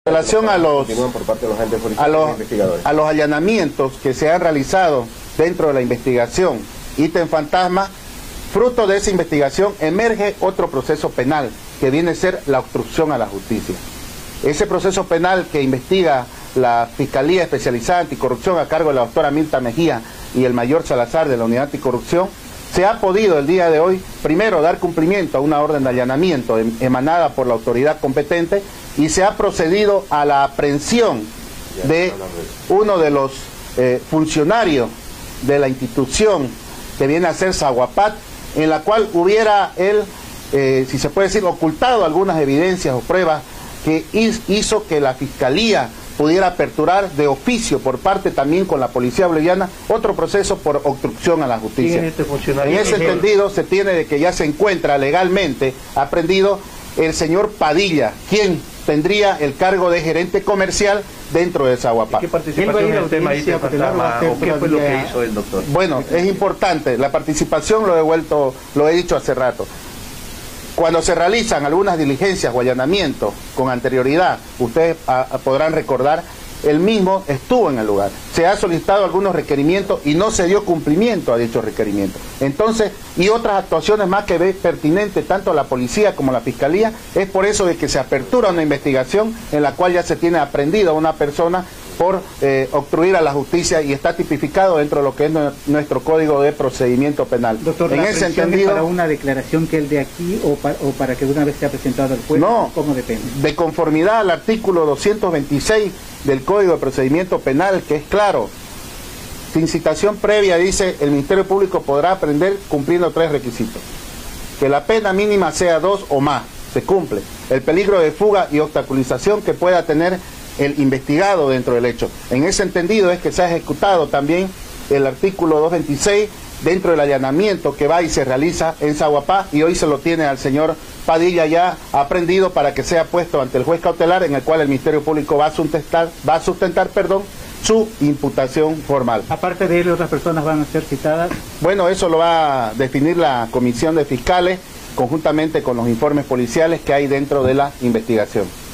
En relación a los, por parte de los agentes policiales investigadores. A los allanamientos que se han realizado dentro de la investigación ítem fantasma, fruto de esa investigación emerge otro proceso penal que viene a ser la obstrucción a la justicia. Ese proceso penal que investiga la Fiscalía Especializada Anticorrupción a cargo de la doctora Mirta Mejía y el mayor Salazar de la Unidad Anticorrupción, se ha podido el día de hoy, primero, dar cumplimiento a una orden de allanamiento emanada por la autoridad competente y se ha procedido a la aprehensión de uno de los funcionarios de la institución que viene a ser Zaguapat, en la cual hubiera él, si se puede decir, ocultado algunas evidencias o pruebas que hizo que la Fiscalía pudiera aperturar de oficio por parte también con la Policía Boliviana otro proceso por obstrucción a la justicia. En ese entendido se tiene de que ya se encuentra legalmente aprendido el señor Padilla, quien tendría el cargo de gerente comercial dentro de Zaguapat. ¿Qué participación en el tema ítem fantasma o qué fue lo que hizo el doctor? Bueno, es importante, la participación lo he dicho hace rato. Cuando se realizan algunas diligencias o allanamientos con anterioridad, ustedes podrán recordar, él mismo estuvo en el lugar. Se ha solicitado algunos requerimientos y no se dio cumplimiento a dichos requerimientos. Entonces, y otras actuaciones más que ve pertinentes tanto la policía como la fiscalía, es por eso de que se apertura una investigación en la cual ya se tiene aprendido a una persona por obstruir a la justicia y está tipificado dentro de lo que es nuestro Código de Procedimiento Penal. Doctor, en ese entendido, ¿para una declaración que él de aquí o para que una vez sea presentado al juez? No, ¿cómo depende? De conformidad al artículo 226 del Código de Procedimiento Penal, que es claro, sin citación previa, dice, el Ministerio Público podrá aprender cumpliendo 3 requisitos. Que la pena mínima sea 2 o más, se cumple. El peligro de fuga y obstaculización que pueda tener el investigado dentro del hecho. En ese entendido es que se ha ejecutado también el artículo 226 dentro del allanamiento que va y se realiza en Zaguapat, y hoy se lo tiene al señor Padilla ya aprendido para que sea puesto ante el juez cautelar, en el cual el Ministerio Público va a sustentar su imputación formal. Aparte de él, ¿otras personas van a ser citadas? Bueno, eso lo va a definir la Comisión de Fiscales conjuntamente con los informes policiales que hay dentro de la investigación.